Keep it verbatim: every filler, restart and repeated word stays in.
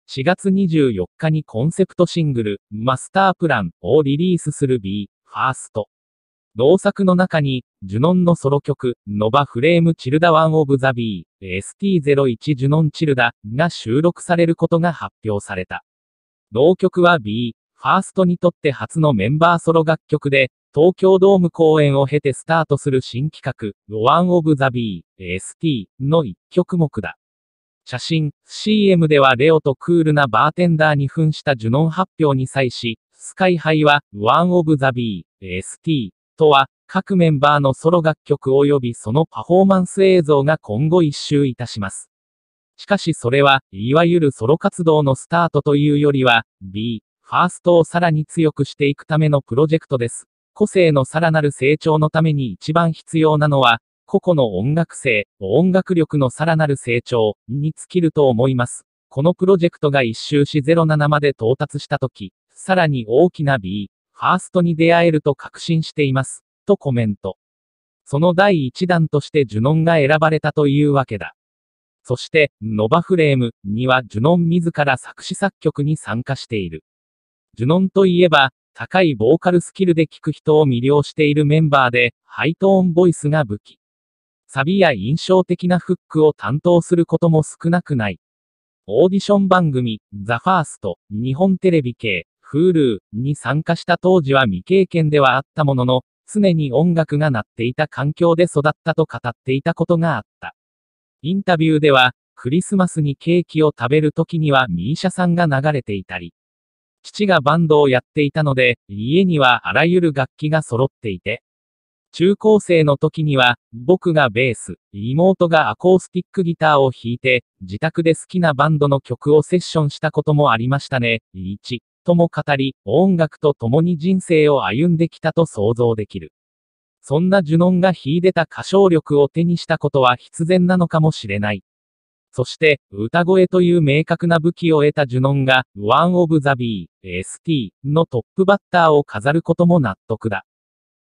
しがつにじゅうよっかにコンセプトシングル、マスタープランをリリースする B、ファースト。同作の中に、ジュノンのソロ曲、ノバフレームチルダワンオブザ B、エスティーゼロワン ジュノンチルダが収録されることが発表された。同曲は B、ファーストにとって初のメンバーソロ楽曲で、東京ドーム公演を経てスタートする新企画、ワンオブザ B、エスティー の一曲目だ。写真、シーエム ではレオとクールなバーテンダーに扮したジュノン発表に際し、スカイハイは、ワンオブザ B、エスティー とは、各メンバーのソロ楽曲及びそのパフォーマンス映像が今後一周いたします。しかしそれは、いわゆるソロ活動のスタートというよりは、B、ファーストをさらに強くしていくためのプロジェクトです。個性のさらなる成長のために一番必要なのは、個々の音楽性、音楽力のさらなる成長に尽きると思います。このプロジェクトが一周しゼロななまで到達したとき、さらに大きな B、ファーストに出会えると確信しています。とコメント。その第一弾としてジュノンが選ばれたというわけだ。そして、ノバフレームにはジュノン自ら作詞作曲に参加している。ジュノンといえば、高いボーカルスキルで聴く人を魅了しているメンバーで、ハイトーンボイスが武器。サビや印象的なフックを担当することも少なくない。オーディション番組、ザ・ファースト、日本テレビ系、Hulu に参加した当時は未経験ではあったものの、常に音楽が鳴っていた環境で育ったと語っていたことがあった。インタビューでは、クリスマスにケーキを食べる時にはミーシャさんが流れていたり、父がバンドをやっていたので、家にはあらゆる楽器が揃っていて、中高生の時には、僕がベース、妹がアコースティックギターを弾いて、自宅で好きなバンドの曲をセッションしたこともありましたね。いち、とも語り、音楽と共に人生を歩んできたと想像できる。そんなジュノンが秀でた歌唱力を手にしたことは必然なのかもしれない。そして、歌声という明確な武器を得たジュノンが、ワンオブザ B、エスティー のトップバッターを飾ることも納得だ。